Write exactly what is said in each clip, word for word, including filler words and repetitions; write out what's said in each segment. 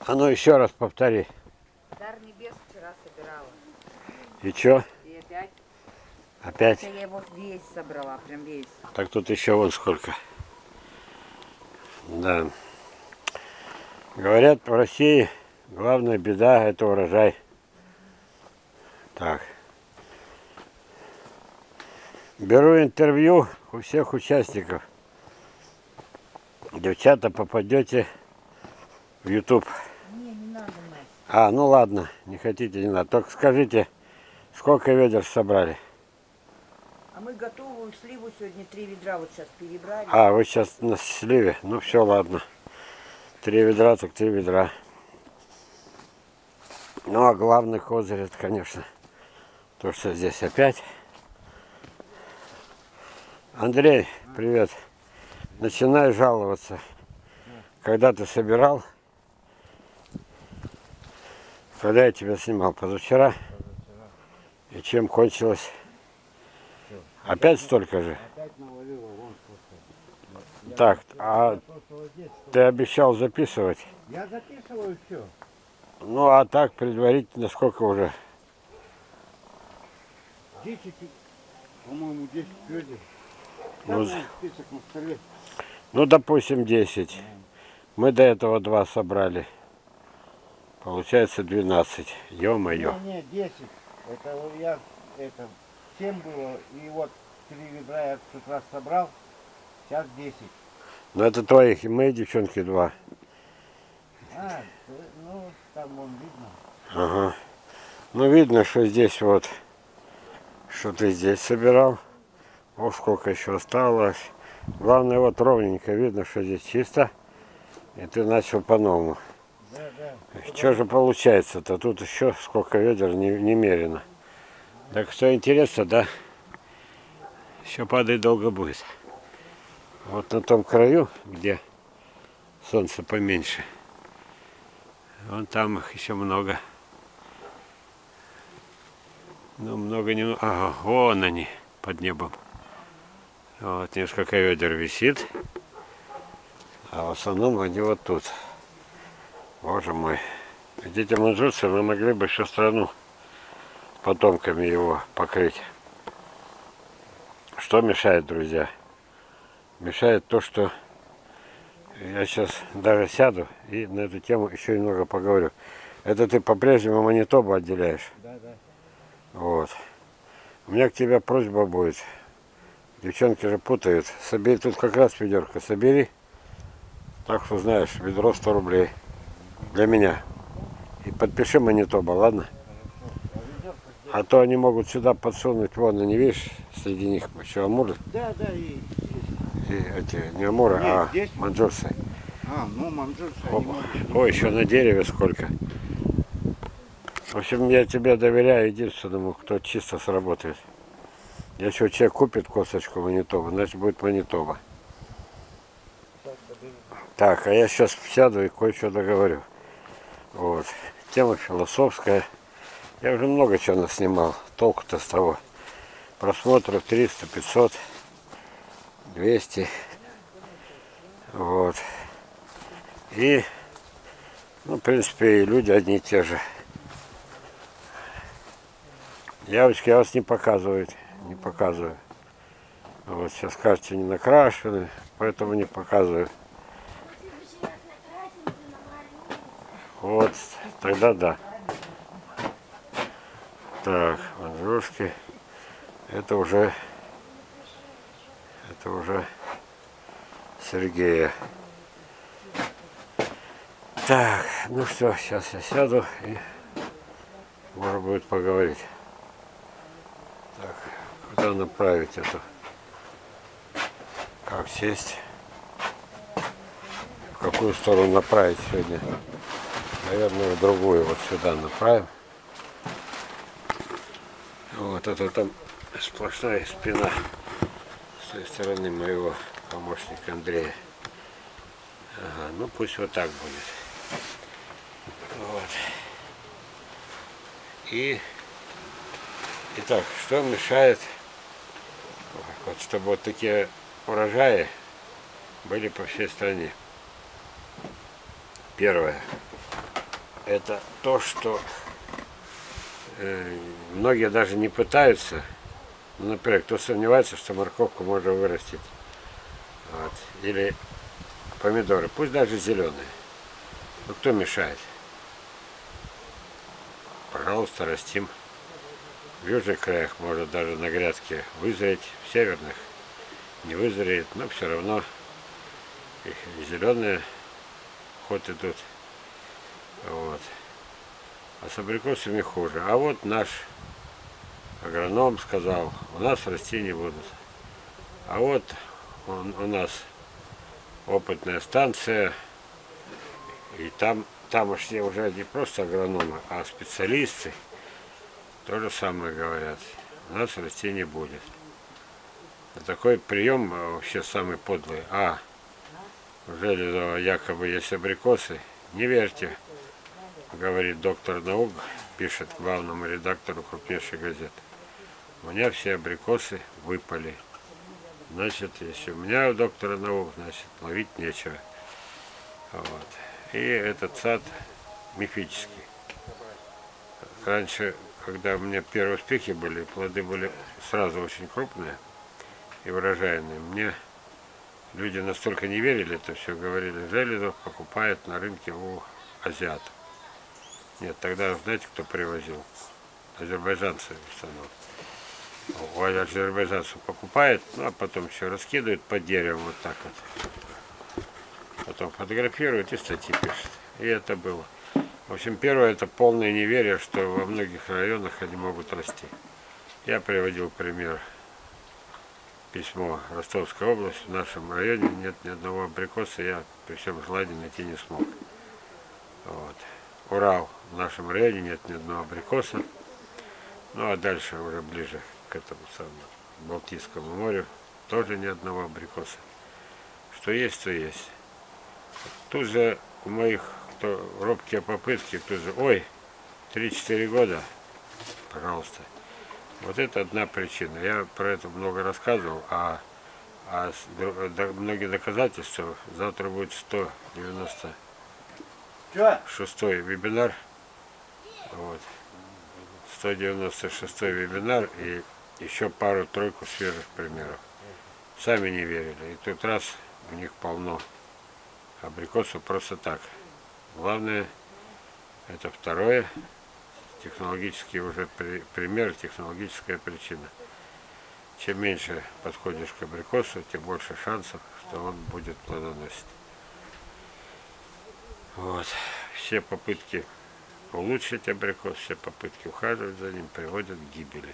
А ну еще раз повтори. Дар небес вчера собирала. И чё? И опять? Опять? Я его весь собрала, прям весь. Так тут еще вон сколько. Да. Говорят, в России главная беда — это урожай. Так. Беру интервью у всех участников. Девчата, попадете в YouTube. Не, не надо, Настя. А, ну ладно, не хотите, не надо. Только скажите, сколько ведер собрали? А мы готовую сливу сегодня три ведра вот сейчас перебрали. А, вы сейчас на сливе? Ну все, ладно. Три ведра, так три ведра. Ну а главный козырь, это, конечно, то, что здесь опять. Андрей, привет. Начинай жаловаться. Когда ты собирал? Когда я тебя снимал? Позавчера? И чем кончилось? Опять столько же? Так, а ты обещал записывать? Я записываю все. Ну а так предварительно сколько уже? десять, по-моему, десять ведер. Ну, Там список на столе. ну допустим десять. Мы до этого два собрали. Получается двенадцать. Ё-моё. Не, не, десять. Это я, это семь было, и вот три ведра я в тот раз собрал. Сейчас десять. Ну это твоих, и мои девчонки два. А, ну там вон видно. Ага. Ну видно, что здесь вот, что ты здесь собирал. О, сколько еще осталось. Главное, вот ровненько видно, что здесь чисто. И ты начал по-новому. Да, да. Что же получается-то? Тут еще сколько ведер не, немерено. Так что интересно, да? Еще падать долго будет. Вот на том краю, где солнце поменьше. Вон там их еще много. Ну, много не... Ага, вон они, под небом. Вот несколько ведер висит. А в основном они вот тут. Боже мой. Эти манжусы, мы могли бы еще страну потомками его покрыть. Что мешает, друзья? Мешает то, что я сейчас даже сяду и на эту тему еще немного поговорю. Это ты по-прежнему Манитобу отделяешь? Да, да. Вот. У меня к тебе просьба будет. Девчонки же путают. Собери, тут как раз ведерко собери. Так что знаешь, ведро сто рублей. Для меня. И подпиши Манитоба, ладно? А то они могут сюда подсунуть, вон они, видишь, среди них еще амуры. Да, да, и... И эти, не амуры, Нет, а здесь- манджурсы. А, ну манжурцы, О, они могут... Ой, еще на дереве сколько. В общем, я тебе доверяю единственному, кто чисто сработает. Если человек купит косточку Манитоба, значит будет Манитоба. Так, а я сейчас сяду и кое-что договорю. Вот. Тема философская. Я уже много чего наснимал. Толку-то с того. Просмотров триста, пятьсот, двести. Вот. И, ну, в принципе, и люди одни и те же. Девочки, я вас не показываю. Не показываю. Вот сейчас, кажется, не накрашены, поэтому не показываю. Вот, тогда да. Так, манжурски. Это уже, это уже Сергея. Так, ну что, сейчас я сяду и можно будет поговорить. Так, куда направить эту? Как сесть? В какую сторону направить сегодня? Наверное, в другую, вот сюда направим. Вот это там сплошная спина с той стороны моего помощника Андрея. Ага, ну пусть вот так будет. Вот. И итак, что мешает, вот, чтобы вот такие урожаи были по всей стране? Первое. это то, что э, многие даже не пытаются. Ну, например, кто сомневается, что морковку можно вырастить. Вот. Или помидоры, пусть даже зеленые. Ну кто мешает? Пожалуйста, растим. В южных краях может даже на грядке вызреть, в северных не вызреет, но все равно и зеленые ход идут. Вот. А с абрикосами хуже. А вот наш агроном сказал, у нас расти не будут. А вот он, у нас опытная станция, и там тамошние уже не просто агрономы, а специалисты то же самое говорят. У нас расти не будет. Такой прием вообще самый подлый. А в Железово якобы есть абрикосы. Не верьте, говорит доктор наук, пишет главному редактору крупнейшей газеты. У меня все абрикосы выпали. Значит, если у меня у доктора наук, значит, ловить нечего. Вот. И этот сад мифический. Раньше, когда у меня первые успехи были, плоды были сразу очень крупные и урожайные, мне люди настолько не верили, это все говорили, Железов покупает на рынке у азиатов. Нет, тогда знаете, кто привозил? Азербайджанцы в основном. У азербайджанцев покупает, ну а потом еще раскидывает по дереву вот так вот. Потом фотографирует и статьи пишет. И это было. В общем, первое, это полное неверие, что во многих районах они могут расти. Я приводил пример. Письмо Ростовской области. В нашем районе нет ни одного абрикоса, я при всем желании найти не смог. Вот. Урал. В нашем районе нет ни одного абрикоса. Ну а дальше, уже ближе к этому самому Балтийскому морю, тоже ни одного абрикоса. Что есть, то есть. Тут же у моих кто, робкие попытки, тут же, ой, три-четыре года, пожалуйста. Вот это одна причина. Я про это много рассказывал, а, а до, многие доказательства. Завтра будет сто девяносто шестой вебинар. Вот. сто девяносто шестой вебинар и еще пару-тройку свежих примеров. Сами не верили. И тут раз у них полно абрикосов просто так. Главное, это второе, технологический уже при, пример, технологическая причина. Чем меньше подходишь к абрикосу, тем больше шансов, что он будет плодоносить. Вот. Все попытки улучшить абрикос, все попытки ухаживать за ним приводят к гибели.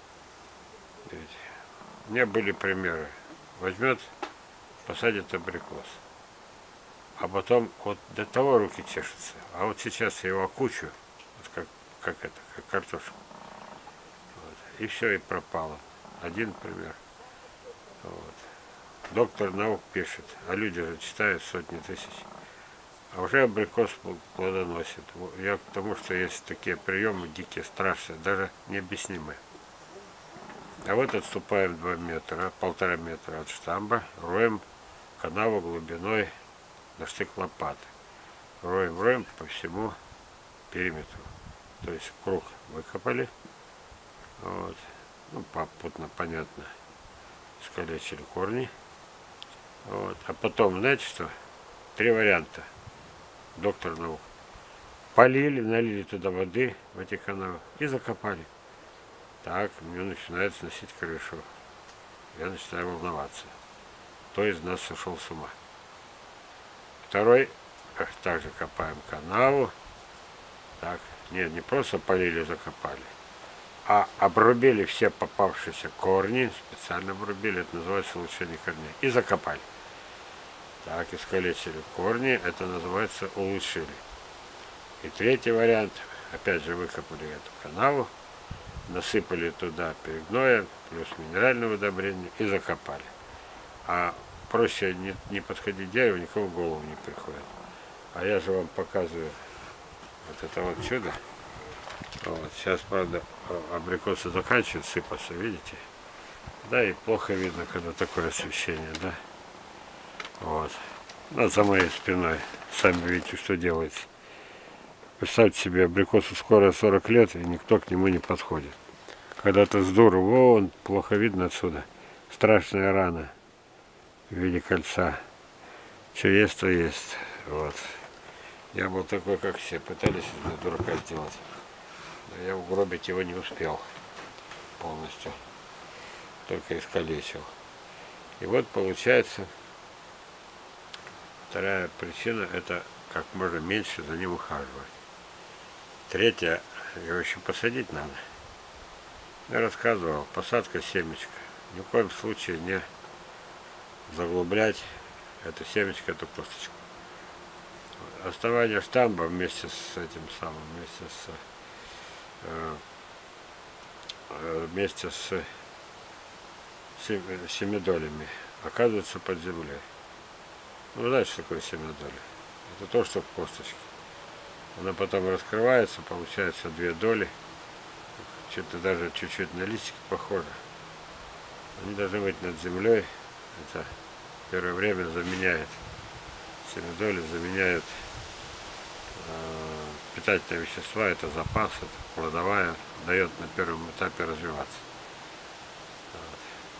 Ведь у меня были примеры. Возьмет, посадит абрикос. А потом вот до того руки чешутся. А вот сейчас я его окучу, вот как, как это, как картошку. Вот. И все, и пропало. Один пример. Вот. Доктор наук пишет, а люди же читают сотни тысяч. А уже абрикос плодоносит. Я к тому, что есть такие приемы дикие, страшные, даже необъяснимые. А вот отступаем два метра, полтора метра от штамба, роем канаву глубиной на штык лопаты. Роем, роем по всему периметру. То есть круг выкопали. Вот. Ну, попутно, понятно. Скалечили корни. Вот. А потом, знаете что? Три варианта. Доктор наук. Полили, налили туда воды в эти канавы и закопали. Так, мне начинает сносить крышу. Я начинаю волноваться. Кто из нас сошел с ума? Второй, также копаем канаву. Так, нет, не просто полили, закопали, а обрубили все попавшиеся корни, специально обрубили, это называется улучшение корней, и закопали. Так, искалечили корни, это называется улучшили. И третий вариант, опять же выкопали эту канаву, насыпали туда перегноя, плюс минеральное удобрение и закопали. А проще не, не подходить к дереву, никому в голову не приходит. А я же вам показываю вот это вот чудо. Вот. Сейчас, правда, абрикосы заканчивают сыпаться, видите? Да, и плохо видно, когда такое освещение, да. Вот. Ну, за моей спиной. Сами видите, что делается. Представьте себе, абрикосу скоро сорок лет, и никто к нему не подходит. Когда-то с дуру, вон, плохо видно отсюда. Страшная рана в виде кольца. Что есть, то есть. Вот. Я был такой, как все, пытались из меня дурака сделать. Но я угробить его не успел полностью. Только искалечил. И вот получается, вторая причина, это как можно меньше за ним ухаживать. Третья, его еще посадить надо. Я рассказывал, посадка семечка. Ни в коем случае не заглублять эту семечко, эту косточку. Оставание штамба вместе с этим самым, вместе с э, э, вместе с сем, семидолями оказывается под землей. Ну, знаете, что такое семидоли? Это то, что в косточке. Она потом раскрывается, получается две доли. Что-то даже чуть-чуть на листики похоже. Они должны быть над землей. Это первое время заменяет, семидоли заменяют э, питательные вещества, это запас, это кладовая, дает на первом этапе развиваться. Вот.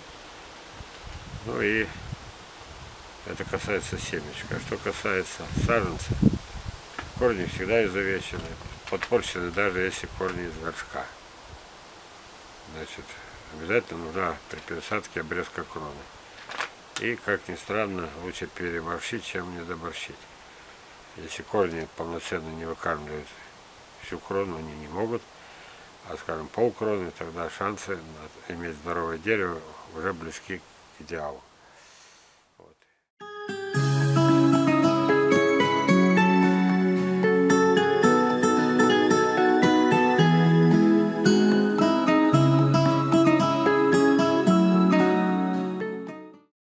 Ну и это касается семечка. А что касается саженца, корни всегда изувечены, подпорчены, даже если корни из горшка. Значит, обязательно нужна при пересадке обрезка кроны. И, как ни странно, лучше переборщить, чем недоборщить. Если корни полноценно не выкармливают всю крону, они не могут, а, скажем, полкроны, тогда шансы иметь здоровое дерево уже близки к идеалу.